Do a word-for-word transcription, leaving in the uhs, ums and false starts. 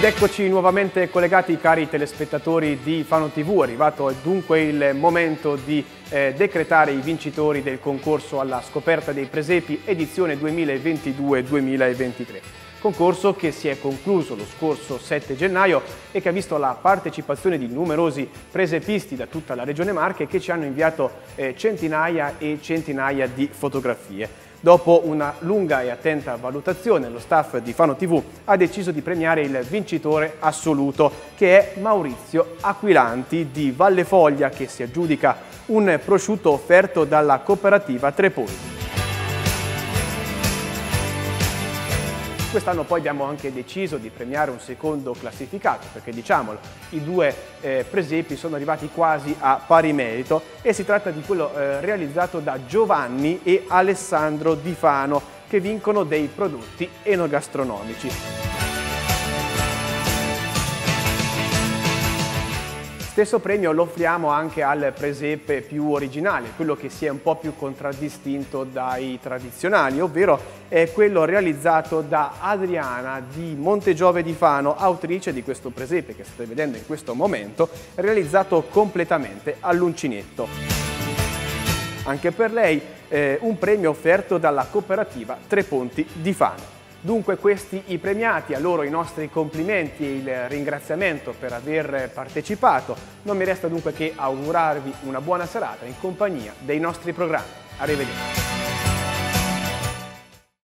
Ed eccoci nuovamente collegati, cari telespettatori di Fano tivù. È arrivato dunque il momento di eh, decretare i vincitori del concorso alla scoperta dei presepi edizione duemilaventidue duemilaventitré. Concorso che si è concluso lo scorso sette gennaio e che ha visto la partecipazione di numerosi presepisti da tutta la Regione Marche che ci hanno inviato eh, centinaia e centinaia di fotografie. Dopo una lunga e attenta valutazione, lo staff di Fano tivù ha deciso di premiare il vincitore assoluto, che è Maurizio Aquilanti di Valle Foglia, che si aggiudica un prosciutto offerto dalla cooperativa Tre Ponti. Quest'anno poi abbiamo anche deciso di premiare un secondo classificato, perché diciamolo, i due eh, presepi sono arrivati quasi a pari merito e si tratta di quello eh, realizzato da Giovanni e Alessandro Di Fano, che vincono dei prodotti enogastronomici. Stesso premio lo offriamo anche al presepe più originale, quello che si è un po' più contraddistinto dai tradizionali, ovvero è quello realizzato da Adriana di Montegiove di Fano, autrice di questo presepe che state vedendo in questo momento, realizzato completamente all'uncinetto. Anche per lei eh, un premio offerto dalla cooperativa Tre Ponti di Fano. Dunque questi i premiati, a loro i nostri complimenti e il ringraziamento per aver partecipato. Non mi resta dunque che augurarvi una buona serata in compagnia dei nostri programmi. Arrivederci.